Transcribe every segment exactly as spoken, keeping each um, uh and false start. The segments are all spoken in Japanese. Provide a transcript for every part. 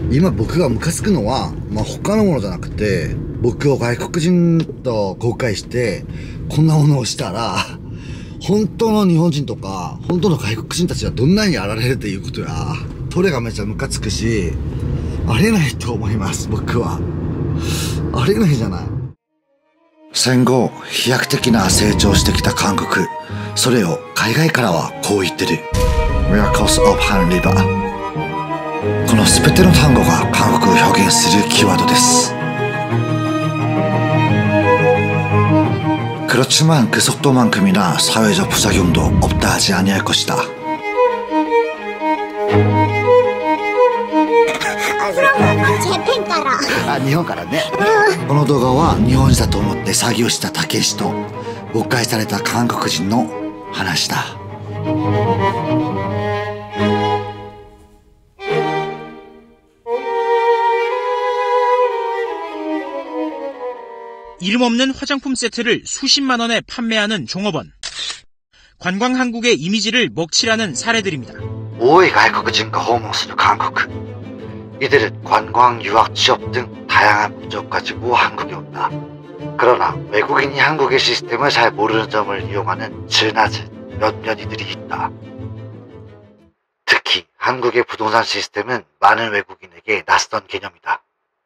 今僕がムカつくのは、まあ、他のものじゃなくて、僕を外国人と公開して、こんなものをしたら、本当の日本人とか、本当の外国人たちはどんなにやられるっていうことや、それがめちゃムカつくし、ありえないと思います、僕は。ありえないじゃない。戦後、飛躍的な成長してきた韓国。それを海外からはこう言ってる。Miracles of Han River。この全ての単語が韓国を表現するキーワードです。그렇지만 그 속도만큼이나 사회적 부작용도 없다 하지 아니할 것이다. 아, 일본からね。この動画は日本人だと思って詐欺をしたたけしと誤解された韓国人の話だ。 이름 없는 화장품 세트를 수십만 원에 판매하는 종업원. 관광 한국의 이미지를 먹칠하는 사례들입니다. 多い外国人が訪問する韓国. 이들은 관광, 유학, 취업 등 다양한 목적 가지고 한국에 온다. 그러나 외국인이 한국의 시스템을 잘 모르는 점을 이용하는 즈나즈 몇몇 이들이 있다. 특히 한국의 부동산 시스템은 많은 외국인에게 낯선 개념이다.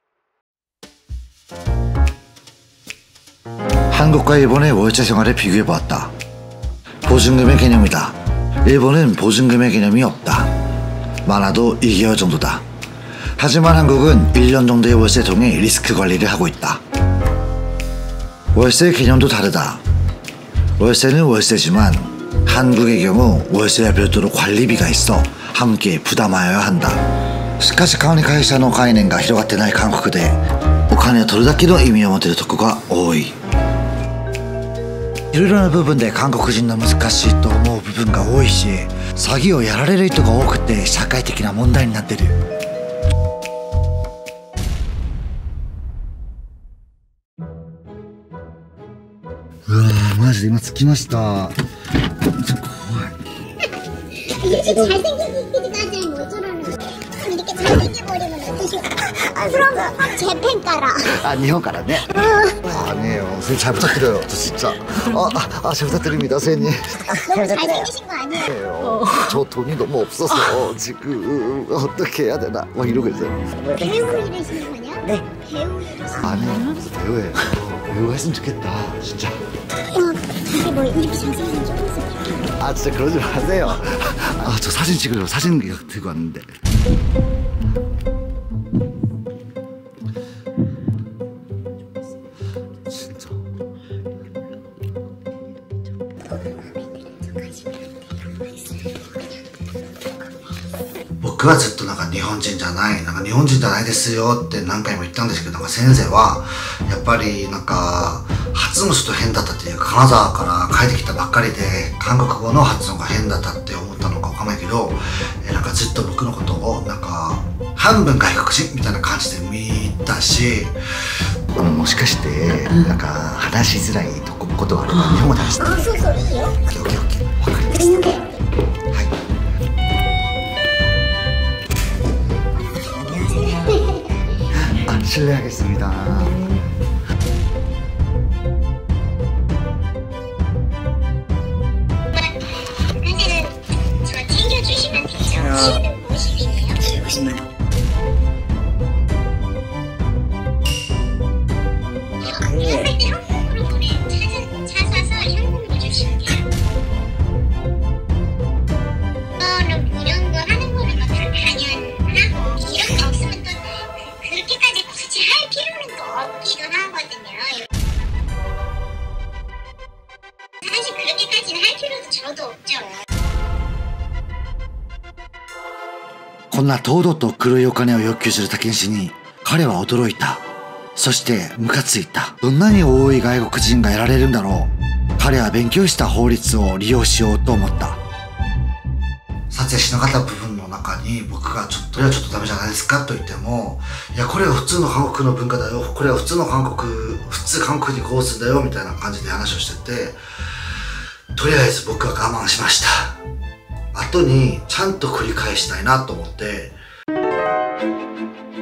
한국과 일본의 월세 생활을 비교해보았다. 보증금의 개념이다. 일본은 보증금의 개념이 없다. 많아도 이 개월 정도다. 하지만 한국은 일 년 정도의 월세 통해 리스크 관리를 하고 있다. 월세 개념도 다르다. 월세는 월세지만 한국의 경우 월세와 별도로 관리비가 있어 함께 부담하여야 한다. しかし管理会社の概念が広がってない韓国でお金を取るだけの意味を持てるとこが多い。いろいろな部分で韓国人の難しいと思う部分が多いし、詐欺をやられる人が多くて社会的な問題になってる。うわー、マジで今着きました。怖い。아, 일본からね. 아니에요. 선생님 잘 부탁드려요. 저 진짜. 아, 아, 잘 부탁드립니다, 선생님. 너무 잘생기신 거 아니에요? 저 돈이 너무 없어서 지금 어떻게 해야 되나 막 이러고 있어요. 배우 일하시는 거냐? 네. 배우 일하시는 거냐? 아니요, 배우예요. 배우 했으면 좋겠다, 진짜. 어, 자기 뭐 이렇게 잘생긴 조금씩. 아, 진짜 그러지 마세요. 아, 저 사진 찍으려고 사진 들고 왔는데. 진짜. 僕はずっとなんか日本人じゃない、なんか日本人じゃないですよって何回も言ったんですけど、なんか先生はやっぱりなんか発音がちょっと変だったっていうか、金沢から帰ってきたばっかりで韓国語の発音が変だったって思ったのかわかんないけど、えなんかずっと僕のことをなんか半分外国人みたいな感じで見たし、もしかしてなんか話しづらいことがあれば日本語で話して。あ、そうそう、いいよ。オッケーオッケーオッケー。わかりました。はい。아, 실례하겠습니다. 사실은 저 챙겨주시면 돼요. 쉬는 모습이네요. 멋있나요? 그럴 때 한국으로 보내 차 사서 현금으로 주시면 돼요. 이거는 이런 거 하는 거는 뭐 다 당연하고 이런 게 없으면 또 그렇게까지 굳이 할 필요는 또 없기도 하거든요. 사실 그렇게까지는 할 필요도 저도 없죠. こんな堂々と黒いお金を要求する竹西に彼は驚いた。そしてムカついた。どんなに多い外国人がやられるんだろう。彼は勉強した法律を利用しようと思った。撮影しなかった部分の中に僕がちょっと、これはちょっとダメじゃないですかと言っても、いやこれは普通の韓国の文化だよ、これは普通の韓国、普通韓国にこうするんだよみたいな感じで話をしてて、とりあえず僕は我慢しました。後にちゃんと繰り返したいなと思って、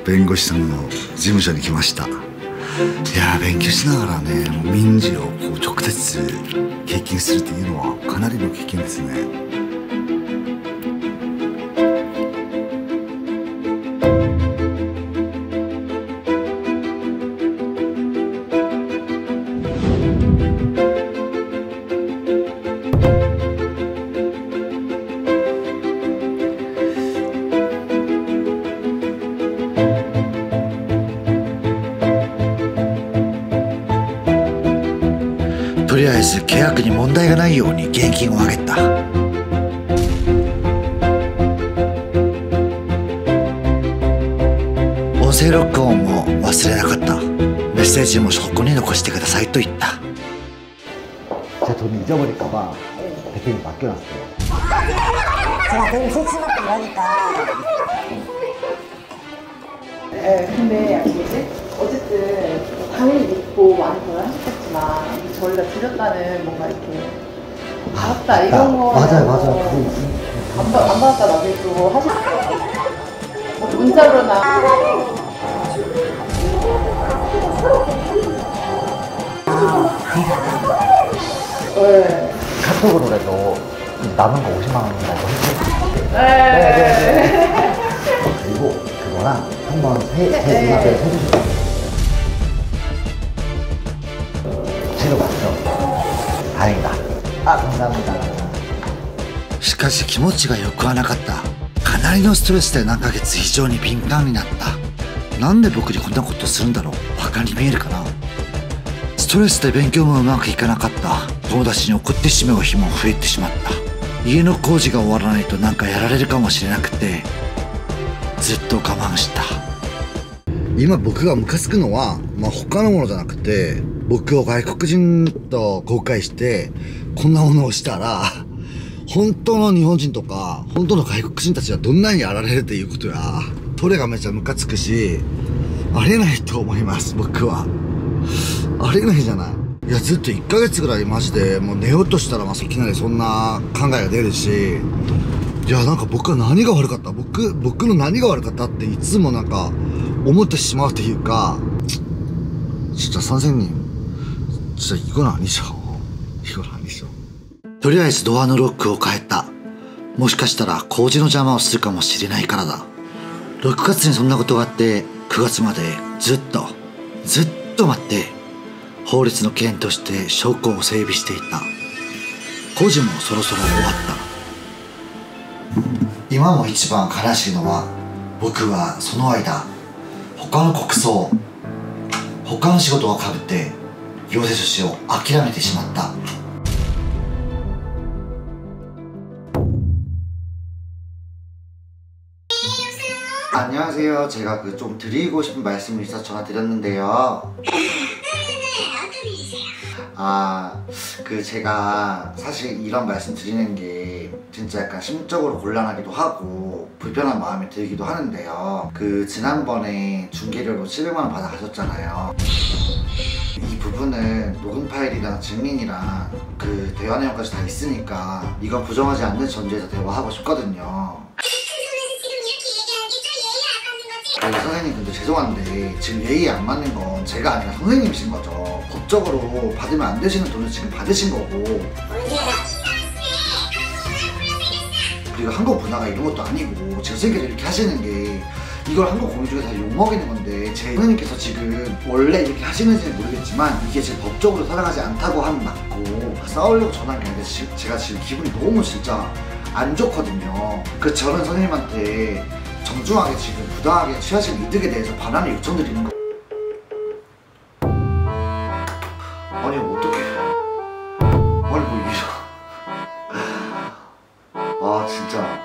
弁護士さんの事務所に来ました。いやー、勉強しながらね、民事をこう直接経験するっていうのはかなりの経験ですね。とりあえず契約に問題がないように現金をあげた。音声録音も忘れなかった。メッセージもそこに残してくださいと言った。じゃあ돈잊어버릴까봐 대표님 맡겨놨어요. 제가 되게 소심하고 이러니까. 네, 근데 뭐지? 어쨌든 당연히 믿고 많이 결혼하셨겠지만 저희가 드렸다는 뭔가 이렇게 받았다 이런 거 맞아요, 맞아요. 안, 받, 안 받았다 나중에 또 하실 뭐 문자로나 네. 카톡으로라도 남은 거 오십만 원이라도 해주세요. 네. 그리고 그거랑 한번 새, 새 눈앞에 해주시고. 제로 맞죠? 다행이다. 아, 감사합니다. しかし気持ちがよくはなかった。かなりのストレスで何ヶ月非常に敏感になった。なんで僕にこんなことするんだろう。バカに見えるかな。ストレスで勉強もうまくいかなかった。友達に怒ってしまう日も増えてしまった。家の工事が終わらないとなんかやられるかもしれなくてずっと我慢した。今僕がムカつくのは、まあ、他のものじゃなくて、僕を外国人と公開してこんなものをしたら本当の日本人とか本当の外国人たちはどんなにやられるっていうことや、それがめっちゃムカつくし、ありえないと思います。僕はありえないじゃない。いや、ずっといっかげつぐらいマジでもう寝ようとしたら、まあ、いきなりそんな考えが出るし、いや、なんか僕は何が悪かった僕、僕の何が悪かったっていつもなんか思ってしまうというか、진짜 선생님 진짜 이건 아니죠. 이건 아니죠. とりあえずドアのロックを変えた。もしかしたら工事の邪魔をするかもしれないからだ。ろくがつにそんなことがあってくがつまでずっとずっと待って法律の件として証拠を整備していた。工事もそろそろ終わった。今も一番悲しいのは、僕はその間他の国葬他の仕事をかぶって行政書士を諦めてしまった。안녕하세요. 제가 그 좀 드리고 싶은 말씀이 있어서 전화 드렸는데요. 아, 그 제가 사실 이런 말씀 드리는 게 진짜 약간 심적으로 곤란하기도 하고 불편한 마음이 들기도 하는데요. 그 지난번에 중개료로 칠백만 원 받아 가셨잖아요. 이 부분은 녹음 파일이랑 증민이랑 그 대화 내용까지 다 있으니까 이건 부정하지 않는 전제에서 대화하고 싶거든요. 아니, 선생님 근데 죄송한데 지금 예의에 안 맞는 건 제가 아니라 선생님이신 거죠. 법적으로 받으면 안 되시는 돈을 지금 받으신 거고, 그리고 한국 문화가 이런 것도 아니고 제 선생님께서 이렇게 하시는 게 이걸 한국 공유 중에서 욕먹이는 건데, 제 선생님께서 지금 원래 이렇게 하시는지는 모르겠지만 이게 지금 법적으로 살아가지 않다고 하면 맞고 싸우려고 전화한 게 아닌데 제가 지금 기분이 너무 진짜 안 좋거든요. 그래서 저는 선생님한테 정중하게 지금 부당하게 취하신 이득에 대해서 반환을 요청드리는 거. 아니 어떡해. 아니 뭐 이런. 아 진짜.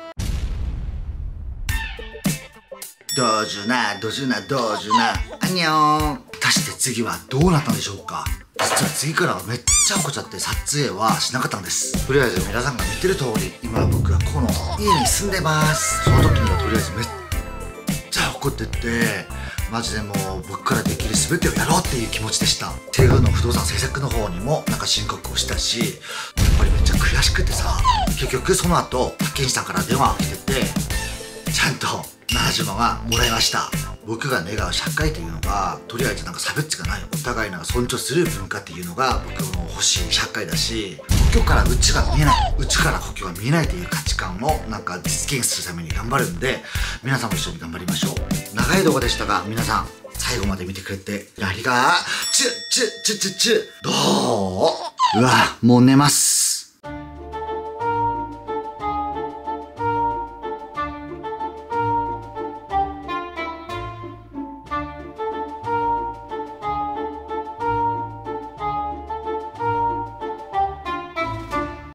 도준아 도준아 도준아 안녕. 果たして次はどうなったんでしょうか。実は次からはめっちゃ怒っちゃって撮影はしなかったんです。とりあえず皆さんが見てる通り、今僕はこの家に住んでます。その時にはとりあえずめっちゃ怒ってってマジでもう僕からできる全てをやろうっていう気持ちでした。テグの不動産制作の方にもなんか申告をしたし、やっぱりめっちゃ悔しくてさ、結局その後派遣さんから電話が来てて、 ちゃんとななじゅうまんはもらいました。僕が願う社会というのが、とりあえずなんか差別がない、お互いなんか尊重する文化っていうのが僕も欲しい社会だし、故郷からうちが見えない、うちから故郷が見えないという価値観をなんか実現するために頑張るんで、皆さんも一緒に頑張りましょう。長い動画でしたが、皆さん最後まで見てくれてありがちゅちゅちゅちゅちゅどううわ、もう寝ます。